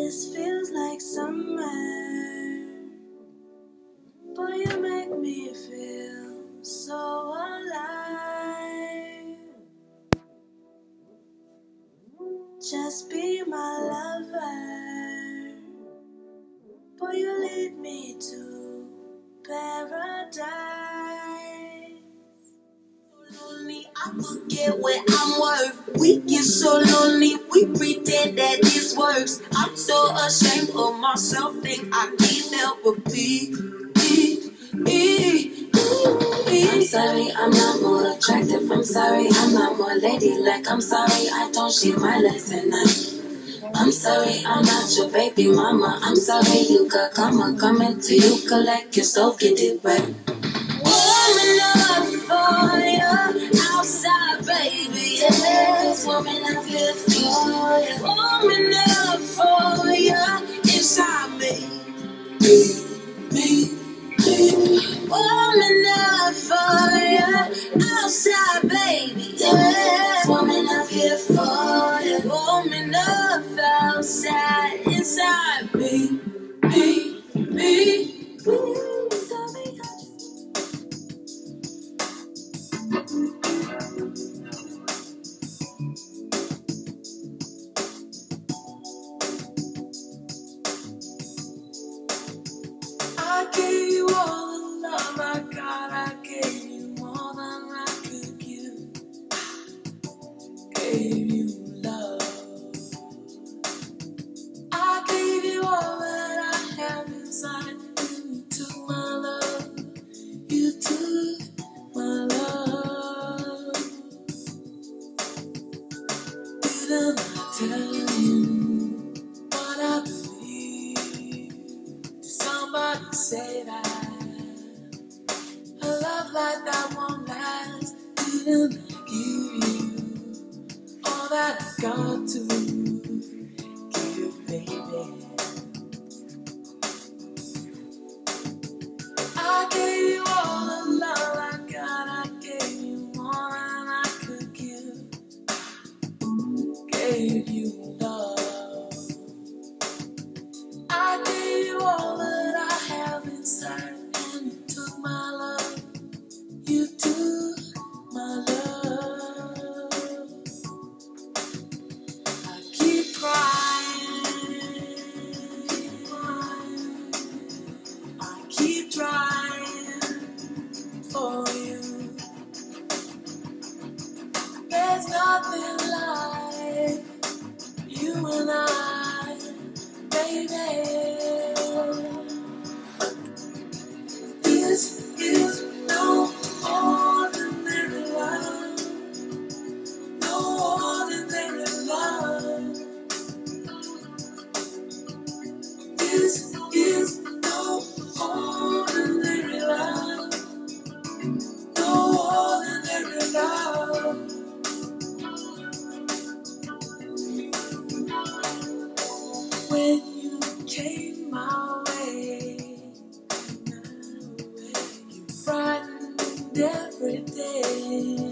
This feels like summer, but you make me feel so alive. Just be my lover, boy, you lead me to paradise. Lonely, I forget what I'm worth. We get so lonely, we pretend that this works. I'm so ashamed of myself, think I can't help but be. I'm sorry, I'm not more attractive. I'm sorry, I'm not more ladylike. I'm sorry, I don't shave my legs at night. I'm sorry, I'm not your baby mama. I'm sorry, you could come until you collect your soul, get it right. Warming up for you outside, baby. Yes, woman, I feel for you. Warming up for you inside me. Warming up for you outside, baby. Yes, woman, I feel for you. Warming up outside, inside me. I gave you all the love I got. I gave you more than I could give. Gave you love. I gave you all that I have inside. You took my love. You took my love. Didn't I tell you what I believe? Did somebody say that a love like that won't last? Didn't I give you all that I got to give, baby? I gave you all the love I got. I gave you more than I could give. Gave you love. I gave you all that I have inside, and you took my love. You took my love. I keep crying. I keep trying for you. There's nothing like you and I, baby. This is no ordinary love. No ordinary love. This is no ordinary love. No ordinary love. When you came my way, you brightened every day.